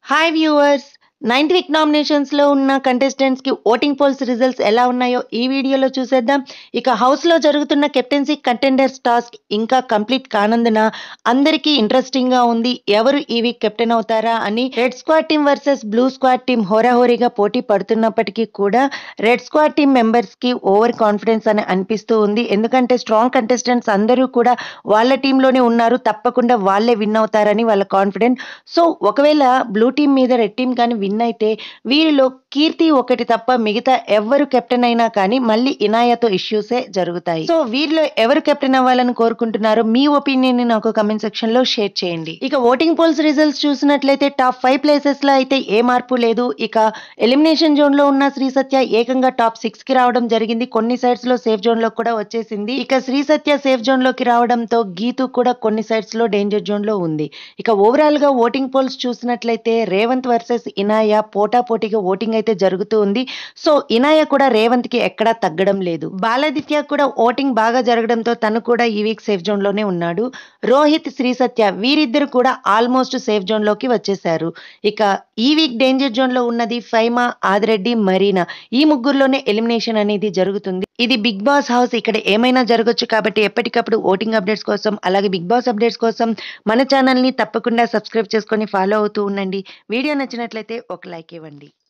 Hi viewers! 9th week నామినేషన్స్‌లో ఉన్న కంటెస్టెంట్స్‌కి voting polls results ఎలా ఉన్నాయో ఈ వీడియోలో చూసేద్దాం. ఇక హౌస్‌లో జరుగుతున్న కెప్టెన్సీ కంటెండర్స్ టాస్క్ ఇంకా కంప్లీట్ కానందున అందరికీ ఇంట్రెస్టింగ్‌గా ఉంది. ఎవరు ఈ వీక్ కెప్టెన్ అవుతారా అని red squad team versus blue squad team హోరాహోరీగా పోటీ పడుతున్నప్పటికీ కూడా రెడ్ స్క్వాడ్ టీమ్ మెంబర్స్‌కి ఓవర్ కాన్ఫిడెన్స్ అని అనిపిస్తూ ఉంది. ఎందుకంటే స్ట్రాంగ్ కంటెస్టెంట్స్ అందరూ కూడా వాళ్ళ టీమ్‌లోనే ఉన్నారు. తప్పకుండా వాళ్ళే విన్ అవుతారని వాళ్ళ కాన్ఫిడెంట్. సో, ఒకవేళ బ్లూ టీమ్ మీద రెడ్ టీమ్ కానీ విన్ అయితే వీరిలో కీర్తి ఒకటి తప్ప మిగతా ఎవ్వరు కెప్టెన్ అయినా కానీ మళ్ళీ ఇనాయతో ఇష్యూసే జరుగుతాయి. సో, వీరిలో ఎవరు కెప్టెన్ అవ్వాలని కోరుకుంటున్నారో మీ ఒపీనియన్ ని నాకు కమెంట్ సెక్షన్ లో షేర్ చేయండి. ఇక ఓటింగ్ పోల్స్ రిజల్ట్స్ చూసినట్లయితే టాప్ 5 ప్లేసెస్ లో అయితే ఏ మార్పు లేదు. ఇక ఎలిమినేషన్ జోన్ లో ఉన్న శ్రీ సత్య ఏకంగా టాప్ 6 కి రావడం జరిగింది. కొన్ని సైడ్స్ లో సేఫ్ జోన్ లో కూడా వచ్చేసింది. ఇక శ్రీ సత్య సేఫ్ జోన్ లోకి రావడంతో గీతు కూడా కొన్ని సైడ్స్ లో డేంజర్ జోన్ లో ఉంది. ఇక ఓవరాల్ గా ఓటింగ్ పోల్స్ చూసినట్లయితే రేవంత్ వర్సెస్ ఇనాయ పోటాపోటీగా ఓటింగ్ అయితే జరుగుతూ ఉంది. సో, ఇనాయ కూడా రేవంత్ కి ఎక్కడా తగ్గడం లేదు. బాలాదిత్య కూడా ఓటింగ్ బాగా జరగడంతో తను కూడా ఈ వీక్ సేఫ్ జోన్ లోనే ఉన్నాడు. రోహిత్, శ్రీ సత్య వీరిద్దరు కూడా ఆల్మోస్ట్ సేఫ్ జోన్ లోకి వచ్చేశారు. ఇక ఈ వీక్ డేంజర్ జోన్ లో ఉన్నది ఫైమా, ఆదిరెడ్డి, మరీనా. ఈ ముగ్గురులోనే ఎలిమినేషన్ అనేది జరుగుతుంది. ఇది బిగ్ బాస్ హౌస్, ఇక్కడ ఏమైనా జరగొచ్చు కాబట్టి ఎప్పటికప్పుడు ఓటింగ్ అప్డేట్స్ కోసం అలాగే బిగ్ బాస్ అప్డేట్స్ కోసం మన ఛానల్ని తప్పకుండా సబ్స్క్రైబ్ చేసుకొని ఫాలో అవుతూ ఉండండి. వీడియో నచ్చినట్లయితే ఒక లైక్ ఇవ్వండి.